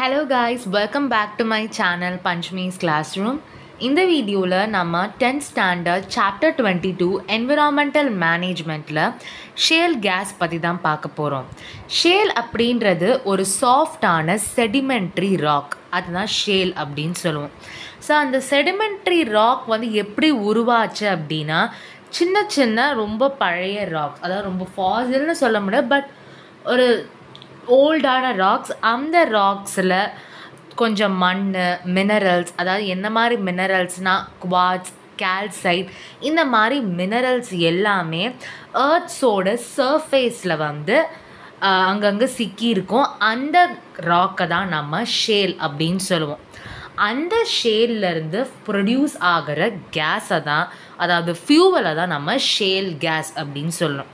Hello guys, welcome back to my channel Panchami's Classroom. In the video la nama 10th standard chapter 22 environmental management la shale gas பத்தி தான் பார்க்க போறோம். Shale அப்படின்றது ஒரு சாஃப்டான sedimentary rock. அதுதான் shale அப்படின்னு சொல்லுவோம். ஸோ அந்த sedimentary rock வந்து எப்படி உருவாச்சு அப்படின்னா சின்ன சின்ன ரொம்ப பழைய ராக்ஸ், அதாவது ரொம்ப ஃபாசில்னு சொல்ல முடியாது, பட் ஒரு ஓல்டான ராக்ஸ். அந்த ராக்ஸில் கொஞ்சம் மண், மினரல்ஸ், அதாவது என்ன மாதிரி மினரல்ஸ்னால் குவாட்ஸ், கால்சைட், இந்த மாதிரி மினரல்ஸ் எல்லாமே எர்த்ஸோட சர்ஃபேஸில் வந்து அங்கங்கே சிக்கியிருக்கும். அந்த ராக்கை தான் நம்ம ஷேல் அப்படின்னு சொல்லுவோம். அந்த ஷேல்லேருந்து ப்ரொடியூஸ் ஆகிற கேஸை தான், அதாவது ஃபியூவலை தான் நம்ம ஷேல் கேஸ் அப்படின்னு சொல்லணும்.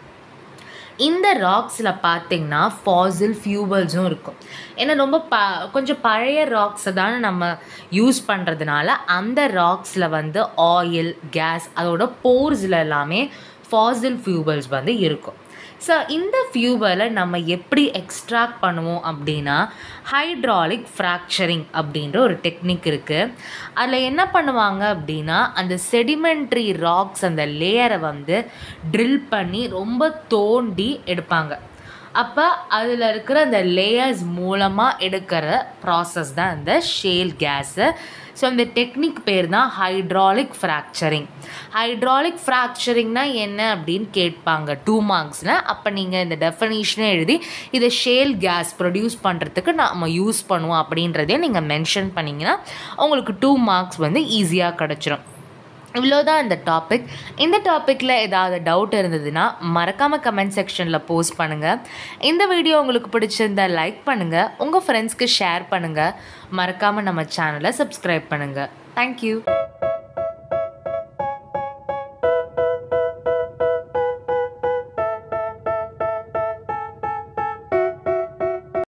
இந்த ராக்ஸில் பார்த்திங்கன்னா ஃபாசில் ஃபியூவல்ஸும் இருக்கும். ஏன்னா ரொம்ப கொஞ்சம் பழைய ராக்ஸை தானே நம்ம யூஸ் பண்ணுறதுனால அந்த ராக்ஸில் வந்து ஆயில், கேஸ், அதோட போர்ஸில் எல்லாமே ஃபாசில் ஃபியூவல்ஸ் வந்து இருக்கும். ஸோ இந்த ஃபியூவலை நம்ம எப்படி எக்ஸ்ட்ராக்ட் பண்ணுவோம் அப்படின்னா ஹைட்ராலிக் ஃப்ராக்சரிங் அப்படின்ற ஒரு டெக்னிக் இருக்குது. அதில் என்ன பண்ணுவாங்க அப்படின்னா அந்த செடிமெண்ட்ரி ராக்ஸ் அந்த லேயரை வந்து ட்ரில் பண்ணி ரொம்ப தோண்டி எடுப்பாங்க. அப்போ அதில் இருக்கிற அந்த லேயர்ஸ் மூலமாக எடுக்கிற ப்ராசஸ் தான் இந்த ஷேல் கேஸு. ஸோ அந்த டெக்னிக் பேர் தான் ஹைட்ராலிக் ஃப்ராக்சரிங். ஹைட்ராலிக் ஃப்ராக்சரிங்னால் என்ன அப்படின்னு கேட்பாங்க 2 மார்க்ஸில். அப்போ நீங்கள் இந்த டெஃபினிஷனை எழுதி இதை ஷேல் கேஸ் ப்ரொடியூஸ் பண்ணுறதுக்கு நம்ம யூஸ் பண்ணுவோம் அப்படின்றதே நீங்கள் மென்ஷன் பண்ணிங்கன்னா உங்களுக்கு 2 மார்க்ஸ் வந்து ஈஸியாக கிடச்சிரும். இவ்வளோதான் இந்த டாபிக். இந்த டாப்பிக்கில் ஏதாவது டவுட் இருந்ததுன்னா மறக்காமல் கமெண்ட் செக்ஷனில் போஸ்ட் பண்ணுங்கள். இந்த வீடியோ உங்களுக்கு பிடிச்சிருந்தால் லைக் பண்ணுங்கள், உங்கள் ஃப்ரெண்ட்ஸ்க்கு ஷேர் பண்ணுங்கள், மறக்காமல் நம்ம சேனலை சப்ஸ்கிரைப் பண்ணுங்கள். தேங்க்யூ.